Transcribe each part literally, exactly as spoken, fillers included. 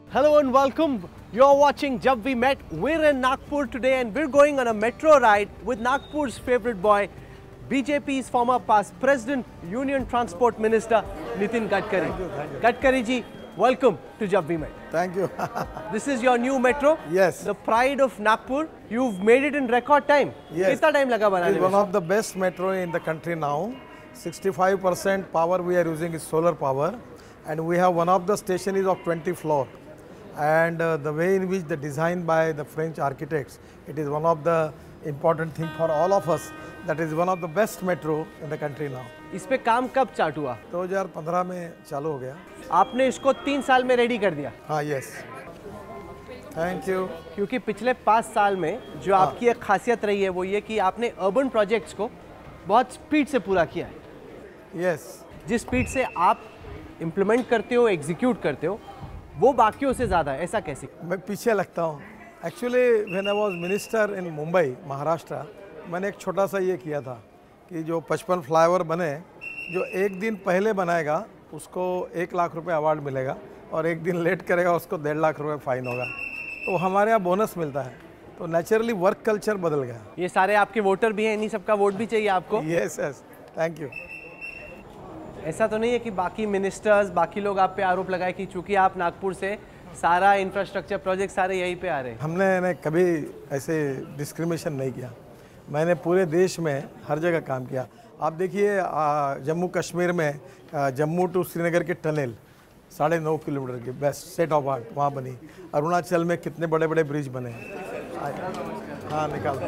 Hello and welcome. You're watching Jab We Met. We're in Nagpur today and we're going on a metro ride with Nagpur's favorite boy, B J P's former past President, Union Transport Minister, Nitin Gadkari. Thank you, thank you. Gadkari ji, welcome to Jab We Met. Thank you. This is your new metro? Yes. The pride of Nagpur. You've made it in record time. Yes. Kitna time laga banane It's one of the best metro in the country now. sixty-five percent power we are using is solar power, and we have one of the station is of twenty floor. And uh, the way in which the design by the French architects, it is one of the important thing for all of us. That is one of the best metro in the country now. इस पे काम कब start हुआ? दो हज़ार पंद्रह में चालू हो गया. आपने इसको तीन साल में रेडी कर दिया. हाँ, यस. Thank you. क्योंकि पिछले पाँच साल में जो आपकी एक खासियत रही है वो ये कि आपने अर्बन प्रोजेक्ट्स को बहुत स्पीड से पूरा किया है. यस. जिस स्पीड से आप इम्प्लीमेंट करते हो, एग्जीक्यूट करते हो, वो बाकियों से ज़्यादा है. ऐसा कैसे? मैं पीछे लगता हूँ. Actually when I was minister in Mumbai, Maharashtra, मैंने एक छोटा सा ये किया था कि जो पचपन फ्लाईओवर बने, जो एक दिन पहले बनाएगा उसको एक लाख रुपए अवार्ड मिलेगा और एक दिन लेट करेगा उसको डेढ़ लाख रुपए फाइन होगा. तो हमारे यहाँ बोनस मिलता है. तो नेचुरली वर्क कल्चर बदल गया. ये सारे आपके वोटर भी हैं, इन्हीं सबका वोट भी चाहिए आपको? Yes yes. Thank you. ऐसा तो नहीं है कि बाकी मिनिस्टर्स, बाकी लोग आप पे आरोप लगाए कि चूंकि आप नागपुर से सारा इंफ्रास्ट्रक्चर प्रोजेक्ट सारे यहीं पे आ रहे हैं? हमने ने कभी ऐसे डिस्क्रिमिनेशन नहीं किया. मैंने पूरे देश में हर जगह काम किया. आप देखिए जम्मू कश्मीर में जम्मू टू श्रीनगर के टनल साढ़े नौ किलोमीटर की बेस्ट सेट ऑफ आर्ट वहाँ बनी. अरुणाचल में कितने बड़े बड़े ब्रिज बने. हाँ, निकाल.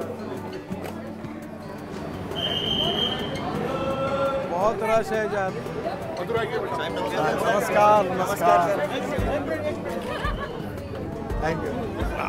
बहुत रश है जब. नमस्कार. नमस्कार. Thank you.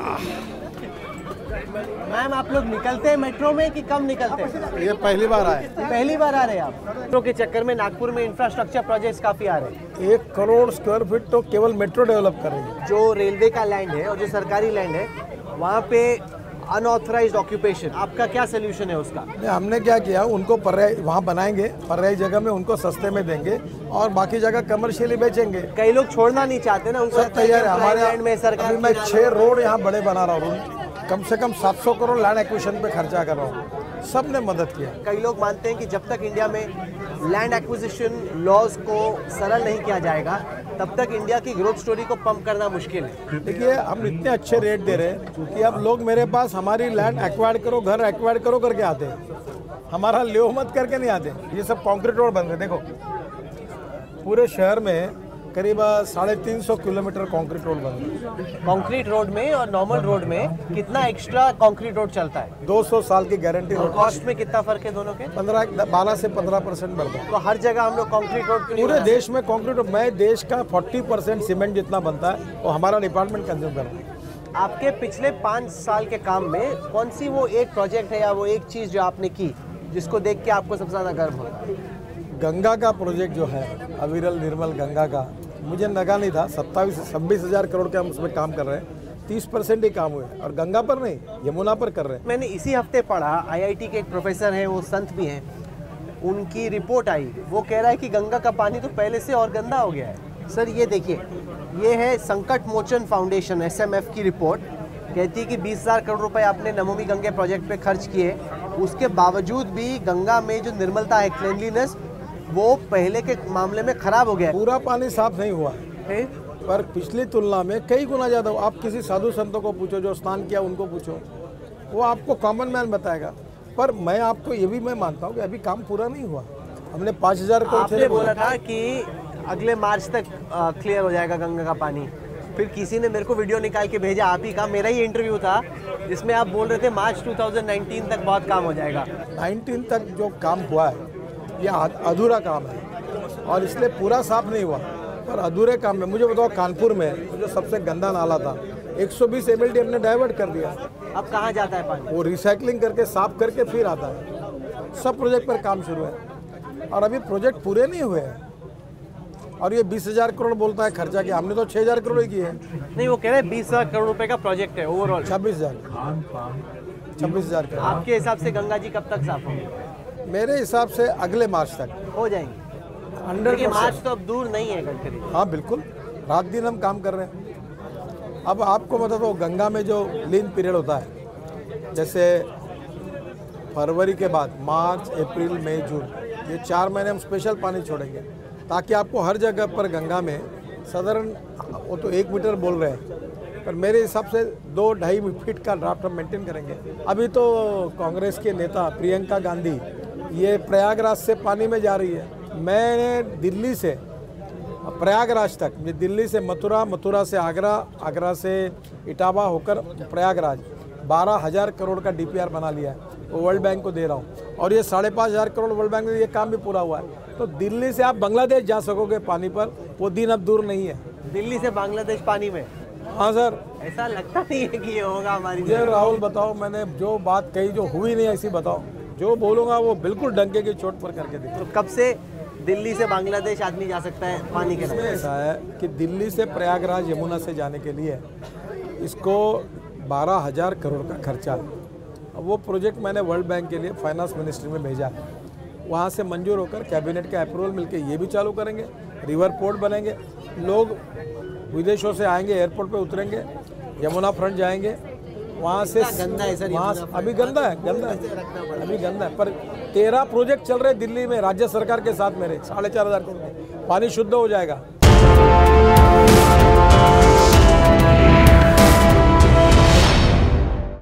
मैम, आप लोग निकलते हैं मेट्रो में कि कम निकलते हैं? ये पहली बार आए. पहली बार आ रहे हैं आप? मेट्रो के चक्कर में नागपुर में इंफ्रास्ट्रक्चर प्रोजेक्ट्स काफी आ रहे हैं. एक करोड़ स्क्वायर फीट तो केवल मेट्रो डेवलप कर रही है. जो रेलवे का लैंड है और जो सरकारी लैंड है वहाँ पे अनऑथराइज्ड ऑक्यूपेशन, आपका क्या सोल्यूशन है उसका? हमने क्या किया, उनको पर्याय वहाँ बनाएंगे, पर्यायी जगह में उनको सस्ते में देंगे और बाकी जगह कमर्शियली बेचेंगे. कई लोग छोड़ना नहीं चाहते ना, उनको सब तैयार है. हमारे लैंड में सरकार. मैं छह रोड यहाँ बड़े बना रहा हूँ. कम से कम सात सौ करोड़ लैंड एक्विजिशन पे खर्चा कर रहा हूँ. सब ने मदद किया. कई लोग मानते हैं कि जब तक इंडिया में लैंड एक्विजिशन लॉज को सरल नहीं किया जाएगा तब तक इंडिया की ग्रोथ स्टोरी को पंप करना मुश्किल है. देखिए, हम इतने अच्छे रेट दे रहे हैं कि अब लोग मेरे पास हमारी लैंड एक्वायर्ड करो, घर एक्वायर्ड करो करके आते हैं. हमारा ल्यो मत करके नहीं आते. ये सब कॉन्क्रीट रोड बन रहे. देखो, पूरे शहर में करीब साढ़े तीन सौ किलोमीटर कंक्रीट रोड बन रहा है. कंक्रीट रोड में और नॉर्मल रोड में कितना एक्स्ट्रा कंक्रीट रोड चलता है? दो सौ साल की गारंटी. और कॉस्ट में कितना फर्क है दोनों के? पंद्रह बारह से पंद्रह परसेंट बढ़ता है. तो हर जगह हम लोग कंक्रीट रोड पूरे देश में कंक्रीट रोड. मैं देश का चालीस परसेंट सीमेंट जितना बनता है वो हमारा डिपार्टमेंट कंज्यूम करता है. आपके पिछले पाँच साल के काम में कौन सी वो एक प्रोजेक्ट है या वो एक चीज़ जो आपने की जिसको देख के आपको सबसे ज़्यादा गर्व हो? गंगा का प्रोजेक्ट जो है, अविरल निर्मल गंगा का, मुझे लगा नहीं था. सत्ताईस छब्बीस हज़ार करोड़ के हम उसमें काम कर रहे हैं. तीस परसेंट ही काम हुए और गंगा पर नहीं, यमुना पर कर रहे हैं. मैंने इसी हफ्ते पढ़ा, आईआईटी के एक प्रोफेसर हैं, वो संत भी हैं, उनकी रिपोर्ट आई. वो कह रहा है कि गंगा का पानी तो पहले से और गंदा हो गया है. सर, ये देखिए, ये है Sankat Mochan foundation S M F की रिपोर्ट. कहती है कि बीस हज़ार करोड़ रुपए आपने नमामि गंगे प्रोजेक्ट पे खर्च किए, उसके बावजूद भी गंगा में जो निर्मलता है, क्लीनलीनेस, वो पहले के मामले में खराब हो गया. पूरा पानी साफ नहीं हुआ है, पर पिछली तुलना में कई गुना ज़्यादा. आप किसी साधु संतों को पूछो जो स्नान किया, उनको पूछो, वो आपको कॉमन मैन बताएगा. पर मैं आपको ये भी मैं मानता हूँ कि अभी काम पूरा नहीं हुआ. हमने पाँच हजार करोड़ आपने बोला था कि अगले मार्च तक क्लियर हो जाएगा गंगा का पानी. फिर किसी ने मेरे को वीडियो निकाल के भेजा, आप ही का, मेरा ही इंटरव्यू था जिसमें आप बोल रहे थे मार्च दो हज़ार उन्नीस तक बहुत काम हो जाएगा. उन्नीस तक जो काम हुआ है ये अधूरा काम है और इसलिए पूरा साफ नहीं हुआ. पर अधूरे काम में मुझे बताओ, कानपुर में जो सबसे गंदा नाला था, एक सौ बीस एम एल डी हमने डाइवर्ट कर दिया. अब कहाँ जाता है पानी? वो रिसाइकलिंग करके साफ करके फिर आता है. सब प्रोजेक्ट पर काम शुरू है और अभी प्रोजेक्ट पूरे नहीं हुए हैं. और ये बीस हजार करोड़ बोलता है खर्चा किया, हमने तो छह हजार करोड़ ही किए हैं. नहीं, वो कह रहे हैं बीस हजार करोड़ रुपए का प्रोजेक्ट है ओवरऑल. छब्बीस हजार छब्बीस हजार करोड़. आपके हिसाब से गंगा जी कब तक साफ होंगे? मेरे हिसाब से अगले मार्च तक हो जाएंगे. हंड्रेड मार्च तो अब दूर नहीं है गडकरी. हाँ बिल्कुल, रात दिन हम काम कर रहे हैं. अब आपको मतलब तो गंगा में जो लीन पीरियड होता है, जैसे फरवरी के बाद मार्च, अप्रैल, मई, जून, ये चार महीने हम स्पेशल पानी छोड़ेंगे ताकि आपको हर जगह पर गंगा में साधारण, वो तो एक मीटर बोल रहे हैं, पर मेरे हिसाब से दो ढाई फीट का ड्राफ्ट हम मेंटेन करेंगे। अभी तो कांग्रेस के नेता प्रियंका गांधी ये प्रयागराज से पानी में जा रही है। मैंने दिल्ली से प्रयागराज तक, दिल्ली से मथुरा, मथुरा से आगरा, आगरा से इटावा होकर प्रयागराज बारह हज़ार करोड़ का डीपीआर बना लिया है, वो वर्ल्ड बैंक को दे रहा हूँ। और ये साढ़े पाँच हज़ार करोड़ वर्ल्ड बैंक में ये काम भी पूरा हुआ है। तो दिल्ली से आप बांग्लादेश जा सकोगे पानी पर, वो दिन अब दूर नहीं है। दिल्ली से बांग्लादेश पानी में? हाँ सर। ऐसा लगता नहीं है कि ये होगा हमारी। मुझे राहुल बताओ, मैंने जो बात कही जो हुई नहीं ऐसी बताओ, जो बोलूँगा वो बिल्कुल डंके की चोट पर करके दे। तो कब से दिल्ली से बांग्लादेश आदमी जा सकता है पानी के लिए? ऐसा है कि दिल्ली से प्रयागराज यमुना से जाने के लिए इसको बारह हज़ार करोड़ का खर्चा है। अब वो प्रोजेक्ट मैंने वर्ल्ड बैंक के लिए फाइनेंस मिनिस्ट्री में भेजा है, वहाँ से मंजूर होकर कैबिनेट का अप्रूवल मिलके ये भी चालू करेंगे, रिवर पोर्ट बनेंगे, लोग विदेशों से आएंगे, एयरपोर्ट पे उतरेंगे, यमुना फ्रंट जाएंगे, वहाँ से गंदा है सर, वहाँ अभी गंदा है, गंदा है, अभी गंदा है। पर तेरह प्रोजेक्ट चल रहे दिल्ली में राज्य सरकार के साथ मेरे, साढ़े चार हज़ार करोड़, पानी शुद्ध हो जाएगा।